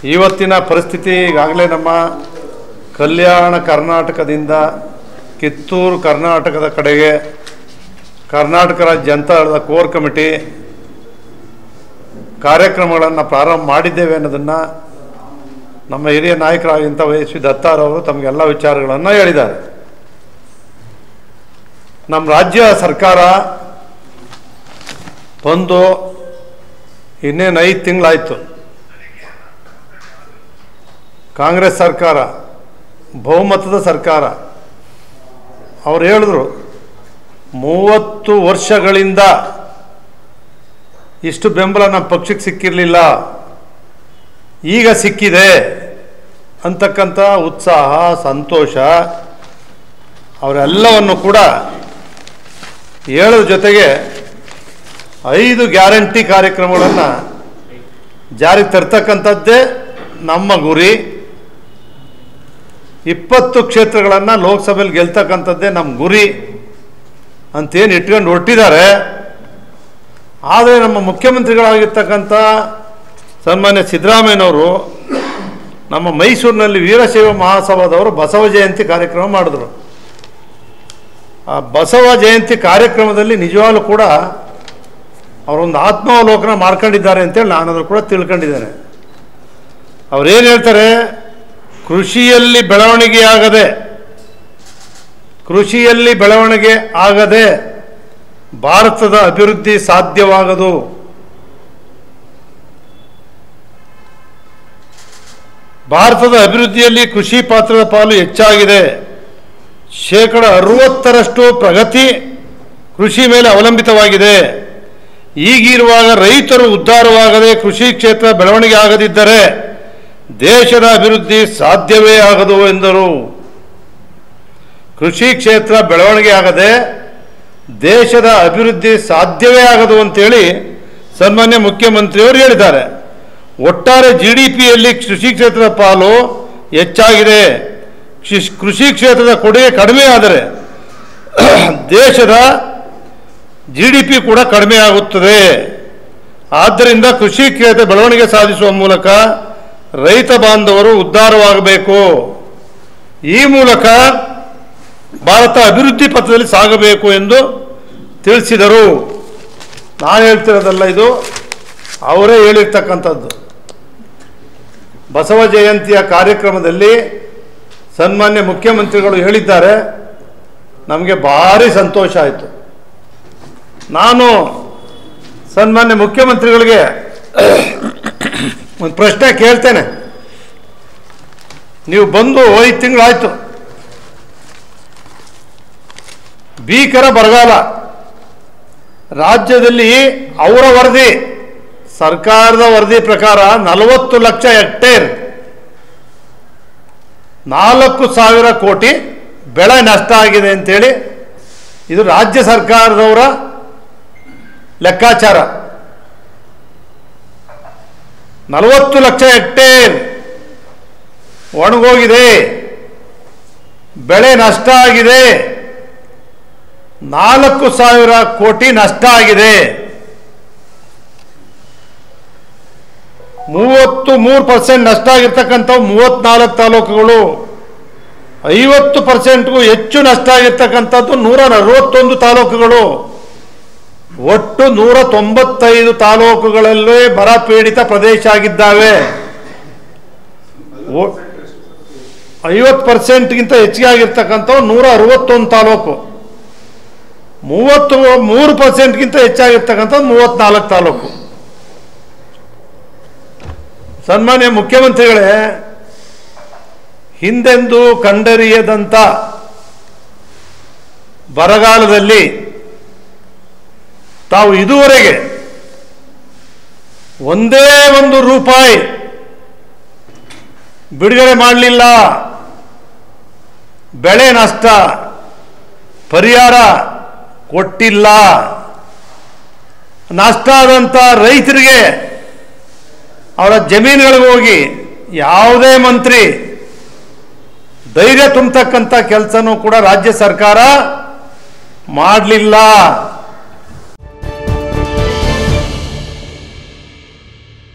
ಇವತ್ತಿನ ಪರಿಸ್ಥಿತಿ ಈಗಾಗಲೇ ನಮ್ಮ ಕಲ್ಯಾಣ ಕರ್ನಾಟಕದಿಂದ ಕಿತ್ತೂರು ಕರ್ನಾಟಕದ ಕಡೆಗೆ ಕರ್ನಾಟಕ ರಾಜ್ಯ ಜನತಾ ದಳದ ಕೋರ್ ಕಮಿಟಿ ಕಾರ್ಯಕ್ರಮಗಳನ್ನು ಪ್ರಾರಂಭ ಮಾಡಿದ್ದೇವೆ ಅನ್ನೋದನ್ನು ನಮ್ಮ ಹಿರಿಯ ನಾಯಕರಾಗಿದ್ದಂಥ ವೈ.ಎಸ್. ದತ್ತಾರವರು ತಮಗೆಲ್ಲ ವಿಚಾರಗಳನ್ನು ಹೇಳಿದ್ದಾರೆ. ನಮ್ಮ ರಾಜ್ಯ ಸರ್ಕಾರ ಬಂದು ಇನ್ನೇನು 5 ತಿಂಗಳಾಯಿತು. ಕಾಂಗ್ರೆಸ್ ಸರ್ಕಾರ ಬಹುಮತದ ಸರ್ಕಾರ. ಅವ್ರು ಹೇಳಿದ್ರು 30 ವರ್ಷಗಳಿಂದ ಇಷ್ಟು ಬೆಂಬಲ ನಮ್ಮ ಪಕ್ಷಕ್ಕೆ ಸಿಕ್ಕಿರಲಿಲ್ಲ, ಈಗ ಸಿಕ್ಕಿದೆ ಅಂತಕ್ಕಂಥ ಉತ್ಸಾಹ ಸಂತೋಷ ಅವರೆಲ್ಲವನ್ನು ಕೂಡ ಹೇಳೋದ್ರ ಜೊತೆಗೆ 5 ಗ್ಯಾರಂಟಿ ಕಾರ್ಯಕ್ರಮಗಳನ್ನು ಜಾರಿಗೆ ತರ್ತಕ್ಕಂಥದ್ದೇ ನಮ್ಮ ಗುರಿ. 20 ಕ್ಷೇತ್ರಗಳನ್ನು ಲೋಕಸಭೆಯಲ್ಲಿ ಗೆಲ್ತಕ್ಕಂಥದ್ದೇ ನಮ್ಮ ಗುರಿ ಅಂತೇನು ಇಟ್ಕೊಂಡು ಹೊರಟಿದ್ದಾರೆ. ಆದರೆ ನಮ್ಮ ಮುಖ್ಯಮಂತ್ರಿಗಳಾಗಿರ್ತಕ್ಕಂಥ ಸನ್ಮಾನ್ಯ ಸಿದ್ದರಾಮಯ್ಯನವರು ನಮ್ಮ ಮೈಸೂರಿನಲ್ಲಿ ವೀರಶೈವ ಮಹಾಸಭಾದವರು ಬಸವ ಜಯಂತಿ ಕಾರ್ಯಕ್ರಮ ಮಾಡಿದ್ರು. ಆ ಬಸವ ಜಯಂತಿ ಕಾರ್ಯಕ್ರಮದಲ್ಲಿ ನಿಜವಾಗ್ಲೂ ಕೂಡ ಅವರೊಂದು ಆತ್ಮಾವಲೋಕನ ಮಾಡ್ಕೊಂಡಿದ್ದಾರೆ ಅಂತೇಳಿ ನಾನು ಅದ್ರ ಕೂಡ ತಿಳ್ಕೊಂಡಿದ್ದೇನೆ. ಅವರೇನು ಹೇಳ್ತಾರೆ, ಕೃಷಿಯಲ್ಲಿ ಬೆಳವಣಿಗೆ ಆಗದೆ ಭಾರತದ ಅಭಿವೃದ್ಧಿ ಸಾಧ್ಯವಾಗದು. ಭಾರತದ ಅಭಿವೃದ್ಧಿಯಲ್ಲಿ ಕೃಷಿ ಪಾತ್ರದ ಪಾಲು ಹೆಚ್ಚಾಗಿದೆ. 60% ಪ್ರಗತಿ ಕೃಷಿ ಮೇಲೆ ಅವಲಂಬಿತವಾಗಿದೆ. ಈಗಿರುವಾಗ ರೈತರು ಉದ್ಧಾರವಾಗದೆ ಕೃಷಿ ಕ್ಷೇತ್ರ ಬೆಳವಣಿಗೆ ಆಗದಿದ್ದರೆ ದೇಶದ ಅಭಿವೃದ್ಧಿ ಸಾಧ್ಯವೇ ಆಗದು ಎಂದರು. ಕೃಷಿ ಕ್ಷೇತ್ರ ಬೆಳವಣಿಗೆ ಆಗದೆ ದೇಶದ ಅಭಿವೃದ್ಧಿ ಸಾಧ್ಯವೇ ಆಗದು ಅಂತೇಳಿ ಸನ್ಮಾನ್ಯ ಮುಖ್ಯಮಂತ್ರಿಯವರು ಹೇಳಿದ್ದಾರೆ. ಒಟ್ಟಾರೆ GDPಯಲ್ಲಿ ಕೃಷಿ ಕ್ಷೇತ್ರದ ಪಾಲು ಹೆಚ್ಚಾಗಿದೆ. ಕೃಷಿ ಕ್ಷೇತ್ರದ ಕೊಡುಗೆ ಕಡಿಮೆ ಆದರೆ ದೇಶದ GDP ಕೂಡ ಕಡಿಮೆ ಆಗುತ್ತದೆ. ಆದ್ದರಿಂದ ಕೃಷಿ ಕ್ಷೇತ್ರ ಬೆಳವಣಿಗೆ ಸಾಧಿಸುವ ಮೂಲಕ ರೈತ ಬಾಂಧವರು ಉದ್ಧಾರವಾಗಬೇಕು. ಈ ಮೂಲಕ ಭಾರತ ಅಭಿವೃದ್ಧಿ ಪಥದಲ್ಲಿ ಸಾಗಬೇಕು ಎಂದು ತಿಳಿಸಿದರು. ನಾನು ಹೇಳ್ತಿರೋದಲ್ಲ, ಇದು ಅವರೇ ಹೇಳಿರ್ತಕ್ಕಂಥದ್ದು. ಬಸವ ಜಯಂತಿಯ ಕಾರ್ಯಕ್ರಮದಲ್ಲಿ ಸನ್ಮಾನ್ಯ ಮುಖ್ಯಮಂತ್ರಿಗಳು ಹೇಳಿದ್ದಾರೆ. ನಮಗೆ ಭಾರಿ ಸಂತೋಷ ಆಯಿತು. ನಾನು ಸನ್ಮಾನ್ಯ ಮುಖ್ಯಮಂತ್ರಿಗಳಿಗೆ ಒಂದು ಪ್ರಶ್ನೆ ಕೇಳ್ತೇನೆ. ನೀವು ಬಂದು 5 ತಿಂಗಳಾಯಿತು, ಭೀಕರ ಬರಗಾಲ ರಾಜ್ಯದಲ್ಲಿ. ಅವರ ವರದಿ, ಸರ್ಕಾರದ ವರದಿ ಪ್ರಕಾರ 40 ಲಕ್ಷ ಹೆಕ್ಟೇರ್ 4,000 ಕೋಟಿ ಬೆಳೆ ನಷ್ಟ ಆಗಿದೆ ಅಂತೇಳಿ ಇದು ರಾಜ್ಯ ಸರ್ಕಾರದವರ ಲೆಕ್ಕಾಚಾರ. 40 ಲಕ್ಷ ಹೆಕ್ಟೇರ್ ಒಣಗೋಗಿದೆ, ಬೆಳೆ ನಷ್ಟ ಆಗಿದೆ, 4,000 ಕೋಟಿ ನಷ್ಟ ಆಗಿದೆ. 33% ನಷ್ಟ ಆಗಿರ್ತಕ್ಕಂಥವು 34 ತಾಲೂಕುಗಳು. 50%ಗೂ ಹೆಚ್ಚು ನಷ್ಟ ಆಗಿರ್ತಕ್ಕಂಥದ್ದು 161 ತಾಲೂಕುಗಳು. ಒಟ್ಟು 195 ತಾಲೂಕುಗಳಲ್ಲೇ ಬರ ಪೀಡಿತ ಪ್ರದೇಶ ಆಗಿದ್ದಾವೆ. 50%ಗಿಂತ ಹೆಚ್ಚಿಗೆ ಆಗಿರ್ತಕ್ಕಂಥವು 161 ತಾಲೂಕು. 33%ಗಿಂತ ಹೆಚ್ಚಾಗಿರ್ತಕ್ಕಂಥದ್ದು 34 ತಾಲೂಕು. ಸನ್ಮಾನ್ಯ ಮುಖ್ಯಮಂತ್ರಿಗಳೇ, ಹಿಂದೆಂದೂ ಕಂಡರಿಯದಂಥ ಬರಗಾಲದಲ್ಲಿ ತಾವು ಇದುವರೆಗೆ ಒಂದೇ ಒಂದು ರೂಪಾಯಿ ಬಿಡುಗಡೆ ಮಾಡಲಿಲ್ಲ. ಬೆಳೆ ನಷ್ಟ ಪರಿಹಾರ ಕೊಟ್ಟಿಲ್ಲ. ನಷ್ಟ ಆದಂಥ ರೈತರಿಗೆ ಅವರ ಜಮೀನುಗಳಿಗೆ ಹೋಗಿ ಯಾವುದೇ ಮಂತ್ರಿ ಧೈರ್ಯ ತುಂಬತಕ್ಕಂಥ ಕೆಲಸನೂ ಕೂಡ ರಾಜ್ಯ ಸರ್ಕಾರ ಮಾಡಲಿಲ್ಲ.